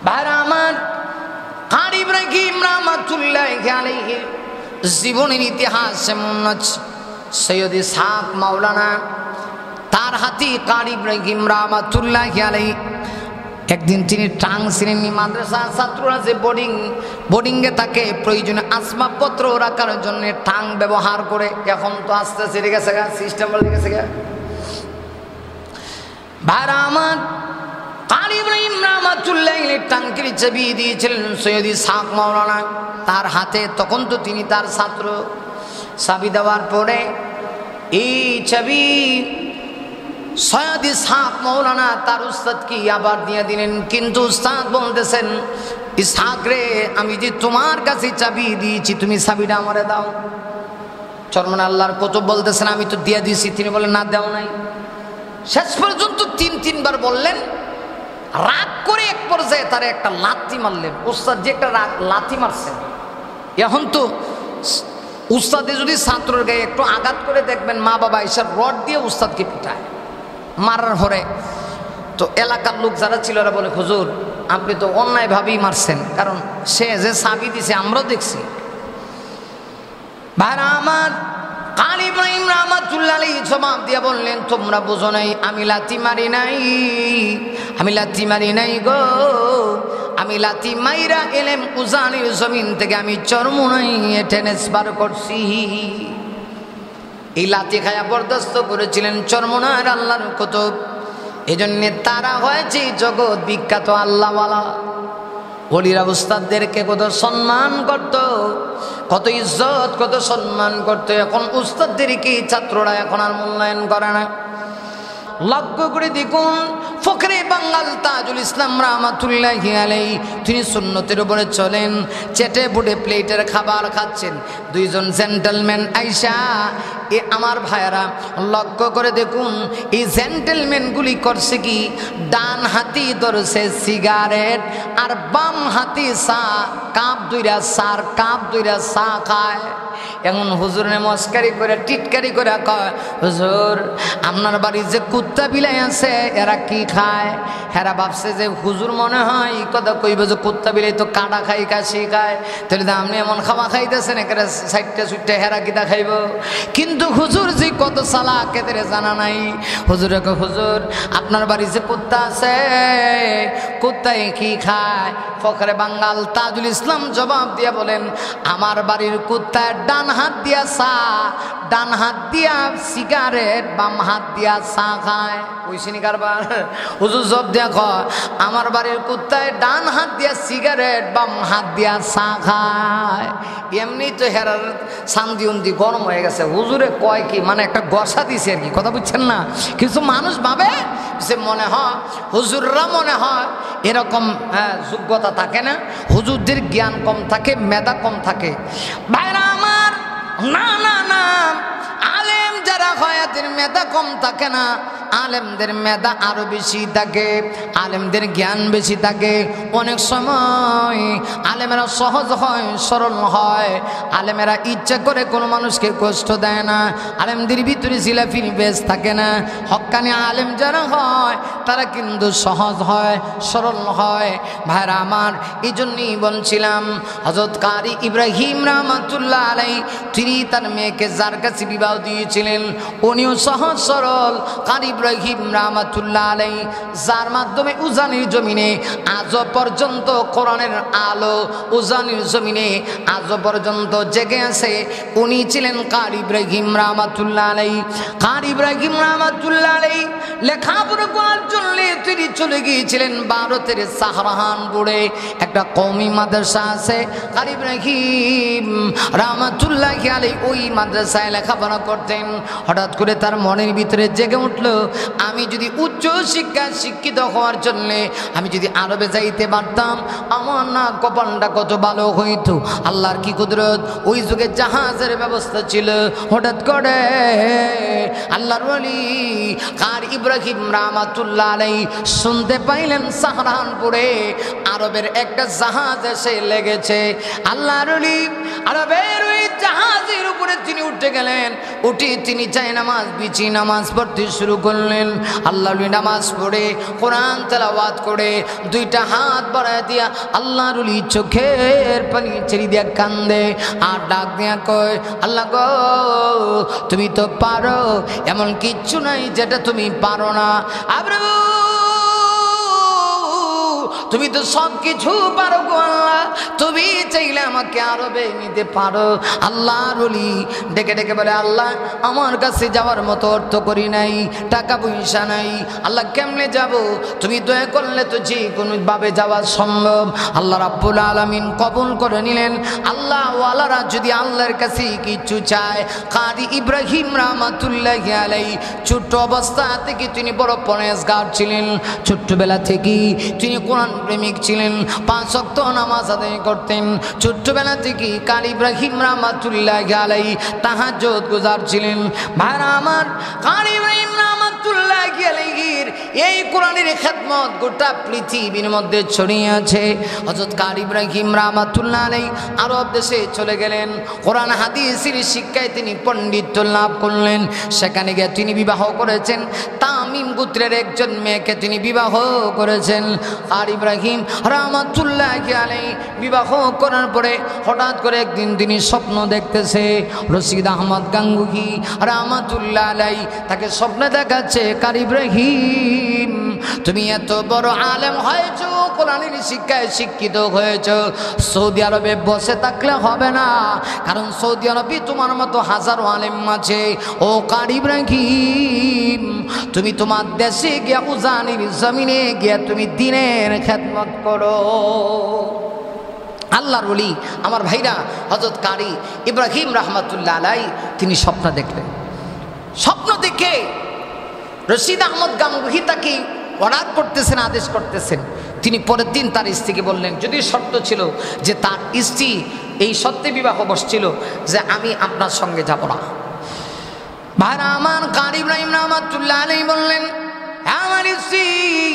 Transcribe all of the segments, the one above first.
ভাইরা আমার, কারি ইব্রাহিম রাহমাতুল্লাহি আলাইহি জীবনের ইতিহাস এমন আছে। সৈয়দ ইসহাক মাওলানা তার হাতে কারি ইব্রাহিম রাহমাতুল্লাহি আলাইহি একদিন তিনি টাং শ্রেণী মাদ্রাসার ছাত্ররা যে বোর্ডিংয়ে তাকে প্রয়োজনে আসবাবপত্র রাখার জন্য টাং ব্যবহার করে। এখন তো আস্তে আস্তে রেখে গেছে, সিস্টেম বলে গেছে। ভাইরা আমার, কারি ইব্রাহিম রাহমাতুল্লাহি আলাইহি টাঙ্কির চাবি দিয়েছিলেন সৈয়দ ইসহাক মাওলানা তার হাতে। তখন তো তিনি তার ছাত্র। চাবি দেওয়ার পরে এই চাবি সৈয়দ ইসহাক মাওলানা তার উস্তাদকে আবার দিয়ে দিলেন। কিন্তু উস্তাদ বলতেছেন, ইসহাক রে, আমি যে তোমার কাছে চাবি দিয়েছি, তুমি চাবিটা আমারে দাও। চরমনে আল্লাহর কুতুব বলতেছেন, আমি তো দিয়ে দিয়েছি। তিনি বলেন, না, দেও নাই। শেষ পর্যন্ত তিনবার বললেন। রাগ করে এক পর্যায়ে তারা একটা লাথি মারলেন। উস্তাদ যে একটা লাথি মারছেন, এখন তো উস্তাদে যদি ছাত্রের গায়ে একটু আঘাত করে দেখবেন, মা বাবা এসব রড দিয়ে উস্তাদকে পিটায় মারার পরে। তো এলাকার লোক যারা ছিল ওরা বলে, হুজুর আপনি তো অন্যায়ভাবেই মারছেন, কারণ সে যে চাবি দিছে আমরাও দেখছি। ভাইরা আমার, কারি ইব্রাহিম রাহমাতুল্লাহি আলাইহি জবাব দিয়ে বললেন, তোমরা বুঝো নাই, আমি লাথি মারি নাই, আমি লাথি মারি নাই গো। আমি লাথি মাইরা এলেম উজানির জমিন থেকে আমি চরমুনাইয়ে ট্রান্সফার করছি। এই লাথি খায়া বরদাস্ত করেছিলেন চরমুনার আল্লাহর কুতুব। এজন্য তারা হয়েছে জগৎ বিখ্যাত আল্লাহওয়ালা। ওলিরা উস্তাদদেরকে কত সম্মান করত, কত ইজ্জত, কত সম্মান করত। এখন উস্তাদদেরকে ছাত্ররা এখন আর মূল্যায়ন করে না। লক্ষ্য করে দেখুন, ফখরে বাঙ্গাল তাজুল ইসলাম রাহমাতুল্লাহি আলাইহি তিনি সুন্নতের উপরে চলেন। চেটে বুটে প্লেটের খাবার খাচ্ছেন। দুইজন জেন্টলম্যান আইসা, এ আমার ভাইয়ারা লক্ষ্য করে দেখুন, এই জেন্টলম্যানগুলি করছে কি, ডান হাতি ধরছে সিগারেট আর বাম হাতি চা, কাপ দুইরা চা খায়। এমন হুজুরে মস্কারি করে টিটকারি করে কয়, হুজুর আপনার বাড়ির যে কুত্তা বিলাই আছে এরা কি খায়? হেরা ভাবছে যে হুজুর মনে হয় এই কথা কইবে যে কুত্তা বিলাই তো কাটা খাই, কাশি খায়, তাহলে তো আপনি এমন খাওয়া খাইতেছেন একেবারে সাইডটা সুইটটা হেরা কিতা খাইব। কিন্তু হুজুর যে কত চালাক এদের জানা নাই। হুজুরে কয়, হুজুর আপনার বাড়ি যে কুত্তা আছে কুত্তায় কি খায়? ফখরে বাঙ্গাল তাজুল ইসলাম জবাব দিয়া বলেন, আমার বাড়ির কুত্তায় ডান হাত দিয়া চা, ডান হাত দিয়া সিগারেট, বাম হাত দিয়া চা খায়। ওইসিনি কারবার। হুজুর জব দিয়া কয়, আমার বাড়ির কুত্তায় ডান হাত দিয়া সিগারেট, বাম হাত দিয়া চা খায়। এমনি তো হেরার সান্দি উন্দি গরম হয়ে গেছে। হুজুরে কয় কি, মানে একটা গসা দিছে আর কি, কথা বুঝছেন না? কিছু মানুষ ভাবে যে মনে হয় হুজুররা মনে হয় এরকম যোগ্যতা থাকে না, হুজুরদের জ্ঞান কম থাকে, মেধা কম থাকে। ভাইরা আমার, না না না, আলেম যারা হয় এদের মেধা কম থাকে না, আলেমদের মেধা আরো বেশি থাকে, আলেমদের জ্ঞান বেশি থাকে। অনেক সময় আলেমেরা সহজ হয়, সরল হয়, আলেমেরা ইচ্ছা করে কোনো মানুষকে কষ্ট দেয় না, আলেমদের ভিতরে জিলাফির বেশ থাকে না। হক্কানি আলেম যারা হয় তারা কিন্তু সহজ হয়, সরল হয়। ভাইরা আমার, এই জন্যই বলছিলাম হযরত কারি ইব্রাহিম রাহমাতুল্লাহ আলাইহি তিনি তার মেয়েকে যার কাছে বিবাহ দিয়েছিলেন উনিও সহজ সরল। কারি ইব্রাহিম রাহমাতুল্লাহ আলাইহি যার মাধ্যমে উজানির জমিনে আজও পর্যন্ত কোরআনের আলো উজানির জমিনে আজও পর্যন্ত জেগে আছে, উনি ছিলেন কারি ইব্রাহিম রাহমাতুল্লাহ আলাইহি। কারি ইব্রাহিম রাহমাতুল্লাহ আলাইহি লেখাপড়া করার জন্য তিনি চলে গিয়েছিলেন ভারতের সাহারানপুরে। একটা কওমি মাদ্রাসা আছে, কারি ইব্রাহিম রাহমাতুল্লাহি আলাইহি ওই মাদ্রাসায় লেখাপড়া করতেন। হঠাৎ করে তার মনের ভিতরে জেগে উঠল, আমি যদি উচ্চ শিক্ষায় শিক্ষিত হওয়ার জন্য আমি যদি আরবে যাইতে পারতাম, আমার না কপালটা কত ভালো হইতো। আল্লাহর কি কুদরত, ওই যুগে জাহাজের ব্যবস্থা ছিল। হঠাৎ করে আল্লাহর ওলি কারি ইব্রাহিম রাহমাতুল্লাহ আলাইহি শুনতে পাইলেন সাহারানপুরে আরবের একটা জাহাজ এসে লেগেছে। আল্লাহর ওলি আরবের ওই জাহাজের উপরে তিনি উঠে গেলেন, উঠে তিনি চাই নামাজ বিছি নামাজ পড়তে শুরু করলেন। আল্লাহর ওলি নামাজ পড়ে কোরআন তেলাওয়াত করে দুইটা হাত বাড়ায় দিয়া আল্লাহর ওলি চোখের পানি ছেড়ে দিয়া কান্দে আর ডাক দিয়া কয়, আল্লাহ গো তুমি তো পারো, এমন কিচ্ছু নাই যেটা তুমি পারো না। তুমি তো সব কিছু পারো গো আল্লাহ, তুমি চাইলে আমাকে আরবে নিতে পারো। আল্লাহর ওলি ডেকে ডেকে বলে, আল্লাহ আমার কাছে যাওয়ার মতো অর্থ করি নাই, টাকা পয়সা নাই, আল্লাহ কেমনে যাব? তুমি দয়া করলে তো যে কোনোভাবে যাওয়া সম্ভব। আল্লাহ রাব্বুল আলামিন কবুল করে নিলেন। আল্লাহ ওয়ালারা যদি আল্লাহর কাছে কিছু চায়, কারি ইব্রাহিম রাহমাতুল্লাহি আলাইহি ছোট্ট অবস্থা থেকে তিনি বড় পরহেজগার ছিলেন। ছোট্টবেলা থেকেই তিনি কোরআন প্রেমিক ছিলেন, 5 ওয়াক্ত নামাজ আদায় করতেন। ছোট্টবেলা থেকে কারি ইব্রাহিম রাহমাতুল্লাহি আলাইহি তাহাজ্জুদ গুজার ছিলেন। ভাইরা আমার, কারি ইব্রাহিম রাহমাতুল্লাহি আলাইহির এই কোরআনের খেদমত গোটা পৃথিবীর মধ্যে ছড়িয়ে আছে। হযরত কারি ইব্রাহিম রাহমাতুল্লাহি আলাইহি আরব দেশে চলে গেলেন। কোরআন হাদিসের শিক্ষায় তিনি পণ্ডিত্য লাভ করলেন। সেখানে গিয়ে তিনি বিবাহ করেছেন। তামিম গোত্রের একজন মেয়েকে তিনি বিবাহ করেছেন। আর ইব্রাহিম রাহমাতুল্লাহি আলাইহি বিবাহ করার পরে হঠাৎ করে একদিন তিনি স্বপ্ন দেখতেছে। রশিদ আহমদ গাঙ্গুহি রাহমাতুল্লাহি আলাইহি তাকে স্বপ্নে দেখাচ্ছে, কারি ইব্রাহিম তুমি এত বড় আলেম হয়েছো, কোরআনের শিক্ষায় শিক্ষিত হয়েছো, সৌদি আরবে বসে থাকলে হবে না, কারণ সৌদি আরবে তোমার মতো হাজারো আলেম আছে। ও কারি ইব্রাহিম তুমি তোমার দেশে গিয়া উজানির জমিনে গিয়া তুমি দিনের খেদমত করো। আল্লাহর ওলি আমার ভাইরা, হযরত কারি ইব্রাহিম রাহমাতুল্লাহি আলাইহি তিনি স্বপ্ন দেখলেন। স্বপ্ন দেখে রশিদ আহমদ গাঙ্গুহি তাকে অর্ডার করতেছেন, আদেশ করতেছেন। তিনি পরের দিন তার স্ত্রীকে বললেন, যদি শর্ত ছিল যে তার স্ত্রী এই সত্যে বিবাহ বসছিল যে আমি আপনার সঙ্গে যাব না। ভাইরা আমার, কারি ইব্রাহিম রাহমাতুল্লাহি আলাইহি বললেন, আমার স্ত্রী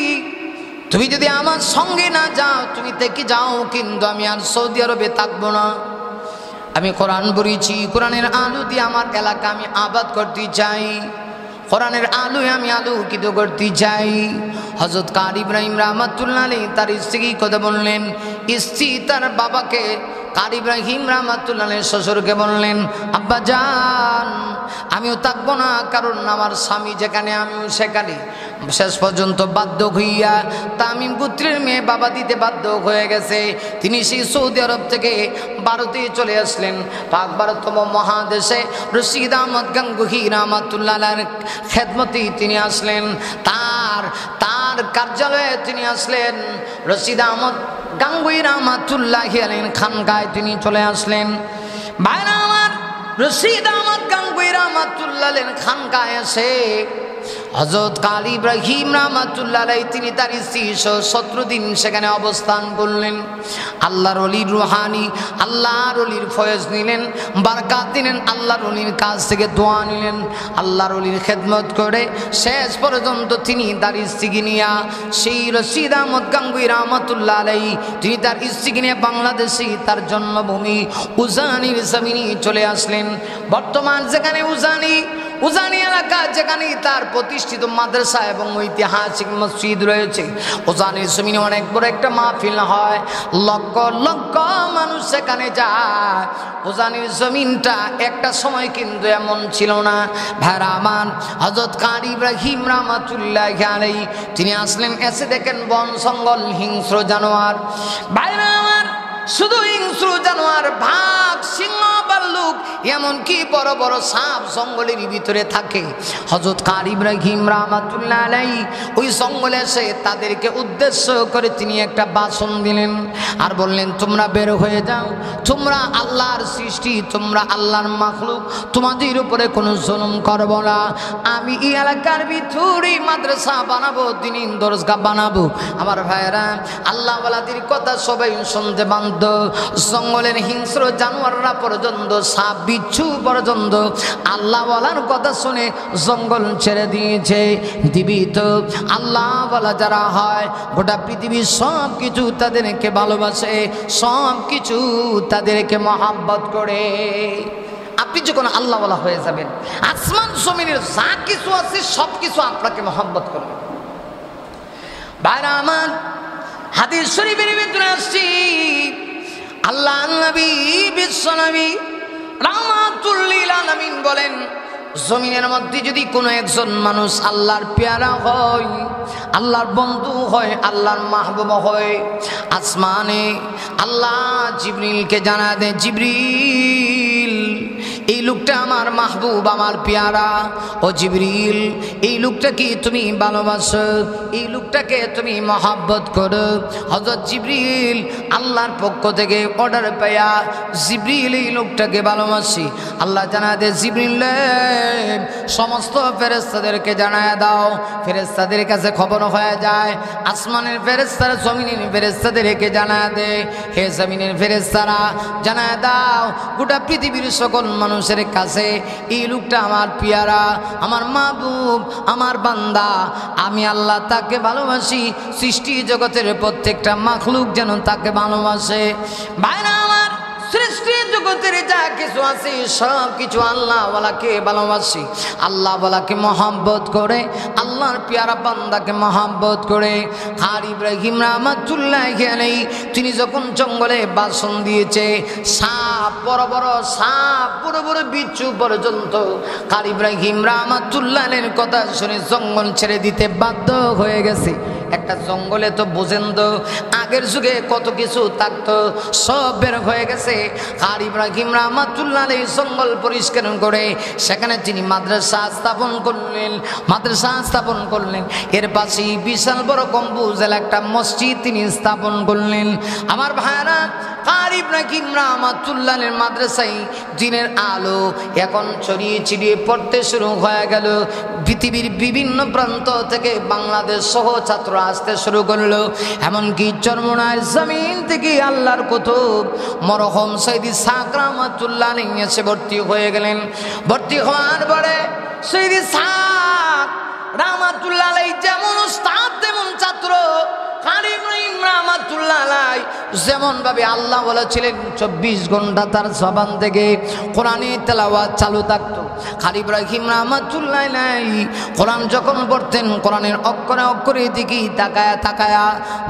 তুমি যদি আমার সঙ্গে না যাও, তুমি থেকে যাও, কিন্তু আমি আর সৌদি আরবে থাকবো না। আমি কোরআন পড়েছি, কোরআনের আলো দিয়ে আমার এলাকা আমি আবাদ করতে চাই, কোরআনের আলোয় আমি আলোকিত করতে চাই। হযরত কারি ইব্রাহিম রাহমাতুল্লাহি আলাইহি তার স্ত্রীকে কথা বললেন। স্ত্রী তার বাবাকে, কারি ইব্রাহিম রাহমাতুল্লাহি আলাইহি শ্বশুরকে বললেন, আব্বা জান আমিও থাকবো না, কারণ আমার স্বামী যেখানে আমিও সেখানে। শেষ পর্যন্ত বাধ্য হইয়া তামিম গোত্রের মেয়ে বাবা দিতে বাধ্য হয়ে গেছে। তিনি সেই সৌদি আরব থেকে ভারতে চলে আসলেন। পাক ভারতম মহাদেশে রশিদ আহমদ গাঙ্গুহি রাহমাতুল্লাহি আলাইহির খেদমতে তিনি আসলেন। তার কার্যালয়ে তিনি আসলেন। রশিদ আহমদ গাঙ্গুহি রাহমাতুল্লাহি আলাইহির খানকায় তিনি চলে আসলেন। ভাইরা আমার, রশিদ আহমদ গাঙ্গুহি রাহমাতুল্লাহি আলাইহির খানকায় এসে হযরত কারি ইব্রাহিম রাহমাতুল্লাহি আলাইহি তিনি তার স্ত্রী 17 দিন সেখানে অবস্থান করলেন। আল্লাহর ওলির রুহানি, আল্লাহর ওলির ফয়েজ নিলেন, বারাকাত দিলেন, আল্লাহর ওলির কাছ থেকে দোয়া নিলেন। আল্লাহর ওলির খেদমত করে শেষ পর্যন্ত তিনি তার স্ত্রীকে নিয়ে সেই রশিদ আহমদ গাঙ্গুহি রাহমাতুল্লাহি আলাইহি তিনি তার স্ত্রীকে নিয়ে বাংলাদেশে তার জন্মভূমি উজানির জমিনে চলে আসলেন। বর্তমান যেখানে উজানি এলাকা, যেখানে তার প্রতিষ্ঠিত মাদ্রাসা এবং ঐতিহাসিক মসজিদ রয়েছে। উজানির জমিনে অনেক বড় একটা মাহফিল হয়, লক্ষ লক্ষ মানুষ সেখানে যায়। উজানির জমিনটা একটা সময় কিন্তু এমন ছিল না। ভাইরা আমার, হযরত কারি ইব্রাহিম রাহমাতুল্লাহি আলাইহি তিনি আসলেন, এসে দেখেন বন জঙ্গল, হিংস্র জানোয়ার। ভাইরা আমার, শুধু হিংস্র জানোয়ার, বাঘ, সিংহ, ভাল্লুক, এমনকি বড় বড় সাপ জঙ্গলের ভিতরে থাকে। হযরত কারি ইব্রাহিম রাহমাতুল্লাহি আলাইহি ওই জঙ্গলে এসে তাদেরকে উদ্দেশ্য করে তিনি একটা ভাষণ দিলেন আর বললেন, তোমরা বের হয়ে যাও, তোমরা আল্লাহর সৃষ্টি, তোমরা আল্লাহর মাখলুক, তোমাদের উপরে কোনো জুলুম করব না। আমি এই এলাকার ভিতরে মাদ্রাসা বানাবো, দ্বীনি দরজগাহ বানাবো। আমার ভাইয়েরা, আল্লাহওয়ালাদের কথা সবাই শুনতে বাধ্য। জঙ্গলের হিংস্র জানোয়াররা পর্যন্ত সাপ বিচ্ছু পর্যন্ত আল্লাহওয়ালার কথা শুনে জঙ্গল ছেড়ে দিয়েছে। জীবিত আল্লাহওয়ালা যারা হয় গোটা পৃথিবীর সব কিছু তাদেরকে ভালোবাসে, সব কিছু তাদেরকে মহাব্বত করে। আপনি যখন আল্লাহওয়ালা হয়ে যাবেন, আসমান জমিনের যা কিছু আছে সব কিছু আপনাকে মহব্বত করবে। ভাইরা আমার, হাদিস শরীফের ভিতরে আসছি, আল্লাহ নবী বিশ্বনবী রাহমাতুল লিল আলামিন বলেন, জমিনের মধ্যে যদি কোনো একজন মানুষ আল্লাহর পেয়ারা হয়, আল্লাহর বন্ধু হয়, আল্লাহর মাহবুব হয়, আসমানে আল্লাহ জিবরিলকে জানা দেয়, জিবরিল এই লোকটা আমার মাহবুব, আমার পেয়ারা। ও জিবরিল, এই লোকটাকে তুমি ভালোবাসো, এই লোকটাকে তুমি মহাব্বত করো। হযরত জিবরিল আল্লাহর পক্ষ থেকে অর্ডার পায়া জিবরিল এই লোকটাকে ভালোবাসি। আল্লাহ জানা দেয়, জিবরিল সমস্ত ফেরেশতাদেরকে জানায় দাও। ফেরেশতাদের কাছে খবর হয়ে যায়, আসমানের ফেরেশতারা জমিনের ফেরেশতাদেরকে জানায় দেয়, হে জমিনের ফেরেশতারা জানায় দাও গোটা পৃথিবীর সকল মানুষের কাছে এই লোকটা আমার পিয়ারা, আমার মাহবুব, আমার বান্দা, আমি আল্লাহ তাকে ভালোবাসি। সৃষ্টি জগতের প্রত্যেকটা মাখলুক যেন তাকে ভালোবাসে। ভাইরা আমার, সৃষ্টি জগতের যা কিছু আছে সব কিছু আল্লাহওয়ালাকে ভালোবাসি, আল্লাহওয়ালাকে মহাব্বত করে, আল্লাহর পেয়ারা বান্দাকে মহাব্বত করে। আর ইব্রাহিম রাহমাতুল্লাহি আলাইহি তিনি যখন জঙ্গলে ভাষণ দিয়েছে, সাপ, বড় বড় সাপ, বড় বড় বিচ্ছু পর্যন্ত আর ইব্রাহিম রাহমাতুল্লাহি আলাইহির কথা শুনে জঙ্গল ছেড়ে দিতে বাধ্য হয়ে গেছে। একটা জঙ্গলে তো বোঝেন তো আগের যুগে কত কিছু থাকতো, সব বের হয়ে গেছে। আর ইব্রাহিম রাহমাতুল্লাহি আলাইহি জঙ্গল পরিষ্কার করে সেখানে তিনি মাদ্রাসা স্থাপন করলেন, মাদ্রাসা স্থাপন করলেন। এর পাশে বিশাল বড় গম্বুজের একটা মসজিদ তিনি স্থাপন করলেন। আমার ভাইরা, আর ইব্রাহিম রাহমাতুল্লাহি আলাইহির মাদ্রাসায় দিনের আলো এখন ছড়িয়ে ছিটিয়ে পড়তে শুরু হয়ে গেল। পৃথিবীর বিভিন্ন প্রান্ত থেকে বাংলাদেশ সহ ছাত্র আসতে শুরু করলো। এমনকি চরমনার জমিন থেকে আল্লাহর কুতুব মরহুম সৈয়দ ইসহাক রাহমাতুল্লাহি আলাইহি এসে ভর্তি হয়ে গেলেন। ভর্তি হওয়ার পরে সৈয়দ ইসহাক রাহমাতুল্লাহি আলাইহি যেমন উস্তাদ তেমন ছাত্র। কারি ইব্রাহিম রাহমাতুল্লাহি আলাইহি যেমন ভাবে আল্লাহ বলেছিলেন 24 ঘন্টা তার জবান থেকে কোরআনে তেলাওয়াত চালু থাকতো। কারি ইব্রাহিম রাহমাতুল্লাহি আলাইহি কোরআন যখন পড়তেন, কোরআনের অক্ষরে অক্ষরে দিকে তাকায়া তাকায়া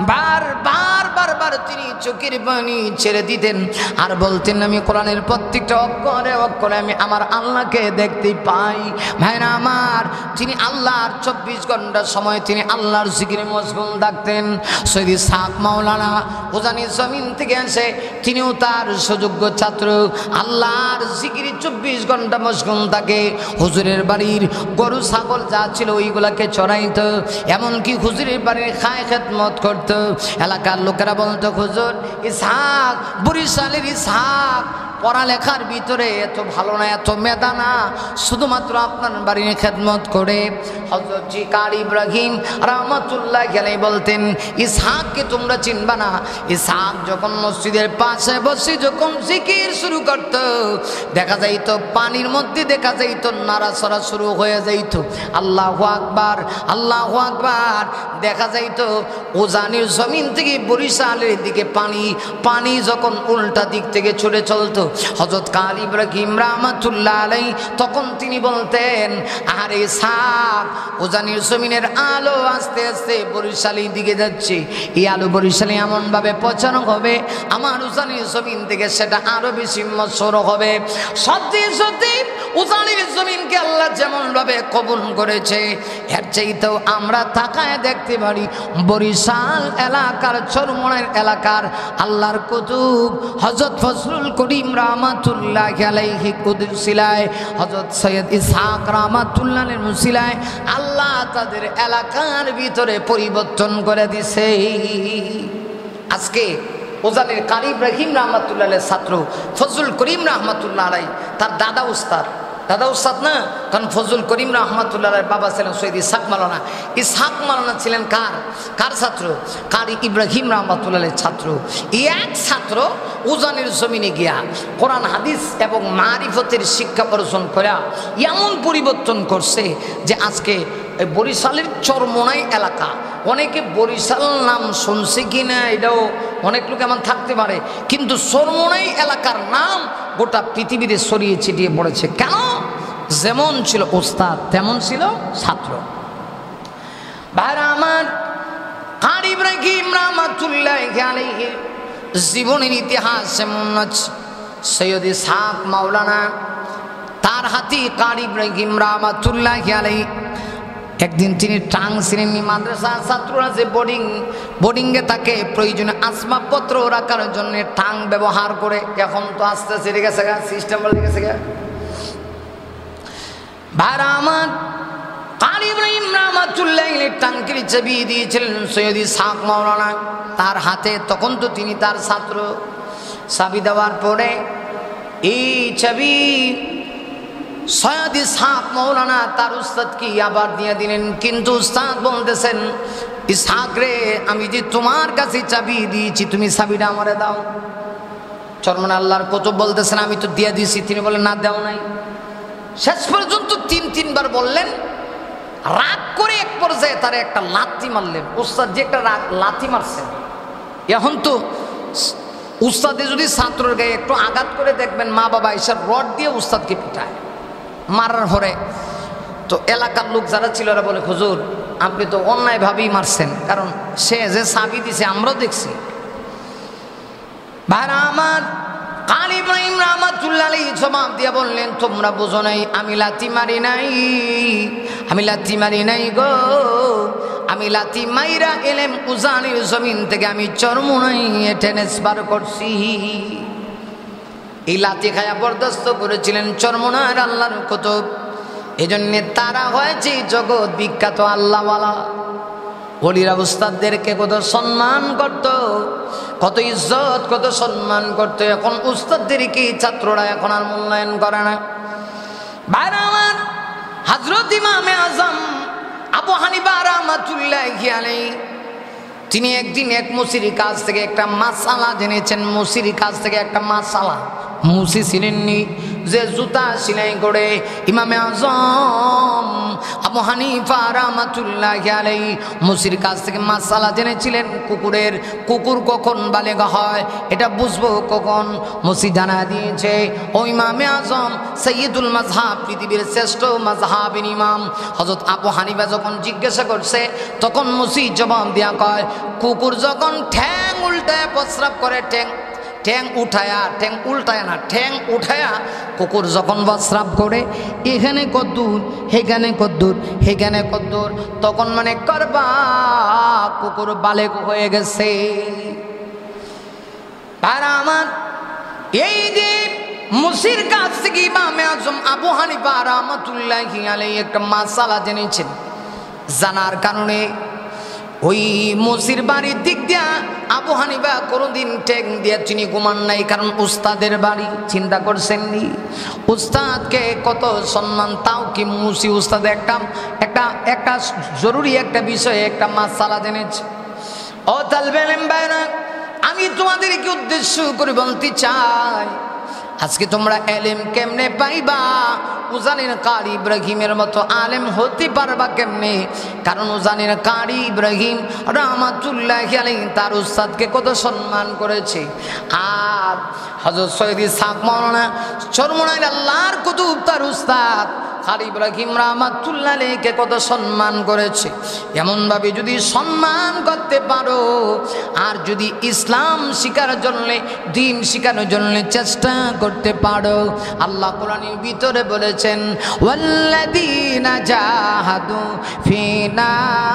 বারবার তিনি চোখের পানি ছেড়ে দিতেন আর বলতেন, আমি কোরআনের প্রত্যেকটা অক্ষরে অক্ষরে আমি আমার আল্লাহকে দেখতে পাই। ভাইরা আমার, তিনি আল্লাহর 24 ঘন্টা সময় তিনি আল্লাহর জিকিরে মশগুল থাকতেন। সৈয়দ ইসহাক মাওলানা উজানি জমিন থেকে এসে তিনিও তার সুযোগ্য ছাত্র, আল্লাহর জিকিরে 24 ঘন্টা মশগুল থাকে। হুজুরের বাড়ির গরু ছাগল যা ছিল ওইগুলাকে চড়াইতো, এমনকি হুজুরের বাড়ির খায় খেদমত করত। এলাকার লোকেরা বলতো, হুজুর ইসহাক, বরিশালের ইসহাক পড়ালেখার ভিতরে এত ভালো না, এত মেধা না, শুধুমাত্র আপনার বাড়ির খেদমত করে। হযরত জি কারি ইব্রাহিম রাহমাতুল্লাহি আলাইহি বলতেন, ইসহাককে তোমরা চিনবা না। ইসহাক যখন মসজিদের পাশে বসে যখন জিকির শুরু করত, দেখা যাইতো পানির মধ্যে দেখা যাইতো নাড়াচড়া শুরু হয়ে যাইত। আল্লাহু আকবার, আল্লাহু আকবার। দেখা যাইতো উজানির জমিন থেকে বরিশালের দিকে পানি যখন উল্টা দিক থেকে ছুটে চলতো, হযরত কারি ইব্রাহিম রাহমাতুল্লাহি আলাইহি তখন তিনি বলতেন, আরে ইসহাক, উজানির জমিনের আলো আস্তে আস্তে বরিশালের দিকে যাচ্ছে, এই আলো বরিশালে এমন ভাবে পৌঁছানো হবে আমার উজানির জমিন থেকে সেটা আরো বেশি মশহুর হবে। সত্যি সত্যি উজানির জমিনকে আল্লাহ যেমন ভাবে কবুল করেছে, এর চাইতেও আমরা তাকায় দেখতে পারি বরিশাল এলাকার, চরমনার এলাকার আল্লাহর কুতুব হযরত ফজলুল করিম রাহমাতুল্লাহি আলাইহি কুদসিলায়, হযরত সৈয়দ ইসহাক রাহমাতুল্লাহি আলাইহির মুসিলায় আল্লাহ তাদের এলাকার ভিতরে পরিবর্তন করে দিছে। আজকে উজানির কারি ইব্রাহিম রাহমাতুল্লাহি আলাইহির ছাত্র ফজলুল করিম রাহমাতুল্লাহি আলাইহি, তার দাদা উস্তাদ দাদা উস্তাদ না, কারণ ফজল করিম রহমাতুল্লাহ বাবা ছিলেন সৈয়দ ইসহাক মাওলানা। ইসহাক মাওলানা ছিলেন কার ছাত্র? কারি ইব্রাহিম রহমাতুল্লাহের ছাত্র। এই এক ছাত্র উজানের জমিনে গিয়া কোরআন হাদিস এবং মারিফতের শিক্ষা অর্জন করে এমন পরিবর্তন করছে যে আজকে বরিশালের চরমোনাই এলাকা, অনেকে বরিশাল নাম শুনছে কিনা এটাও অনেক লোক এমন থাকতে পারে, কিন্তু চরমোনাই এলাকার নাম গোটা পৃথিবীতে ছড়িয়ে ছিটিয়ে পড়েছে। কেন? যেমন ছিল ওস্তাদ তেমন ছিল ছাত্র। ভাইরা আমার, কারি ইব্রাহিম রহমাতুল্লাহি আলাইহি জীবনের ইতিহাস এমন আছে। সৈয়দ ইসহাক মাওলানা তার হাতে কারি ইব্রাহিম রহমাতুল্লাহি আলাইহি একদিন তিনি টাং ছিলেন। মাদ্রাসার ছাত্ররা যে বোর্ডিংয়ে তাকে প্রয়োজনে আসবাবপত্র রাখার জন্য টাং ব্যবহার করে। এখন তো আস্তে আস্তে রেখে গেছে, সিস্টেম বলে গেছে। ভাইরা আমার, কারি ইব্রাহিম রহমাতুল্লাহি আলাইহি টাঙ্কির চাবি দিয়েছিলেন সৈয়দ ইসহাক মাওলানা তার হাতে। তখন তো তিনি তার ছাত্র। চাবি দেওয়ার পরে এই চাবি সৈয়দ ইসহাক মাওলানা তার উস্তাদকে আবার দিয়ে দিলেন। কিন্তু উস্তাদ বলতেছেন, ইসহাক রে, আমি যে তোমার কাছে চাবি দিয়েছি, তুমি চাবিটা আমারে দাও। চরমনে আল্লাহর কুতুব বলতেছেন, আমি তো দিয়ে দিয়েছি। তিনি বলেন, না, দেও নাই। শেষ পর্যন্ত তিনবার বললেন। রাগ করে এক পর্যায়ে তারা একটা লাথি মারলেন। উস্তাদ যে একটা লাথি মারছেন, এখন তো উস্তাদে যদি ছাত্রের গায়ে একটু আঘাত করে দেখবেন, মা বাবা এসব রড দিয়ে উস্তাদকে পিটায়। মারার পরে তো এলাকার লোক যারা ছিল ওরা বলে, হুজুর আপনি তো অন্যায়ভাবেই মারছেন, কারণ সে যে চাবি দিছে আমরাও দেখছি। ভাইরা আমার, কারি ইব্রাহিম রহমাতুল্লাহি আলাইহি জবাব দিয়ে বললেন, তোমরা বুঝো নাই, আমি লাথি মারি নাই, আমি লাথি মারি নাই গো। আমি লাথি মাইরা এলেম উজানের জমিন থেকে আমি চরমোনাই ট্রান্সফার করছি। এই লাথি খায়া বরদাস্ত করেছিলেন চরমোনার আল্লাহর কুতুব। এজন্য তারা হয়েছে জগৎ বিখ্যাত আল্লাহওয়ালা। ওলিরা উস্তাদদেরকে কত সম্মান করত, কত ইজ্জত, কত সম্মান করত। এখন উস্তাদদেরকে ছাত্ররা এখন আর মূল্যায়ন করে না। ভাইরা আমার, হযরত ইমামে আজম আবু হানিফা রাহমাতুল্লাহি আলাইহি তিনি একদিন এক মুসির কাছ থেকে একটা মাসালা জেনেছেন। মুসির কাছ থেকে একটা মাসালা, মুসি ছিলেননি যে জুতা সেলাই করে। ইমামে আজম আবু হানিফা রাহমাতুল্লাহি আলাইহি মুসির কাছ থেকে মাসালা জেনেছিলেন। কুকুর কখন বালেগা হয় এটা বুঝবো কখন? মুসি জানা দিয়েছে, ও ইমামে আজম সৈয়দুল মাযহাব, পৃথিবীর শ্রেষ্ঠ মাযহাবের ইমাম হযরত আবু হানিফা যখন জিজ্ঞাসা করছে, তখন মুসি জবাব দিয়া কয়, কুকুর যখন ঠ্যাং উল্টায় প্রস্রাব করে, ঠ্যাং উঠায়া কুকুর যখন প্রস্রাব করে, এখানে কদ্দূর, সেখানে কদ্দূর, সেখানে কদ্দূর, তখন মানে করবা কুকুর বালেগ হয়ে গেছে। আর আমার এই যে মুসির কাছ থেকে ইমামে আজম আবু হানিফা রাহমাতুল্লাহি আলাইহি একটা মাসালা জেনেছেন। জানার কারণে ওই মুসির বাড়ির দিক দিয়া আবু হানিফা কোনোদিন ঠ্যাং দিয়া তিনি ঘুমান নাই, কারণ উস্তাদের বাড়ি। চিন্তা করছেন নি উস্তাদকে কত সম্মান? তাও কি মুসি উস্তাদ একটা জরুরি একটা বিষয়ে একটা মাসালা জেনেছে। ও তালবে ইলম ভাইরা, আমি তোমাদেরকে উদ্দেশ্য করে বলতে চাই, আজকে তোমরা এলেম কেমনে পাইবা? উজানের কারি ইব্রাহিমের মতো আলেম হতে পারবা কেমনে? কারণ উজানের কারি ইব্রাহিম রাহমাতুল্লাহি আলাইহি তার উস্তাদকে কত সম্মান করেছে। আর হযরত সৈয়দ ইসহাক মাওলানা চরমোনাইর আল্লাহর কুতুব তার উস্তাদ কারি ইব্রাহিম রাহমাতুল্লাহি আলাইহিকে কত সম্মান করেছে। এমনভাবে যদি সম্মান করতে পারো, আর যদি ইসলাম শিখার জন্য, দ্বীন শিখানোর জন্য চেষ্টা করতে পারো, আল্লাহ কোরআনের ভিতরে বলেছেন, ওয়াল্লাযীনা জাহাদু ফিনা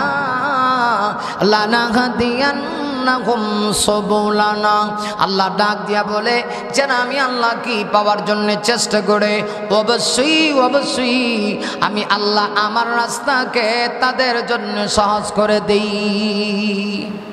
লানাহদিয়ান্নাহুম সুবুলানা। আল্লাহ ডাক দিয়া বলে, যারা আমি আল্লাহ কি পাওয়ার জন্য চেষ্টা করে, অবশ্যই আমি আল্লাহ আমার রাস্তাকে তাদের জন্য সহজ করে দেই।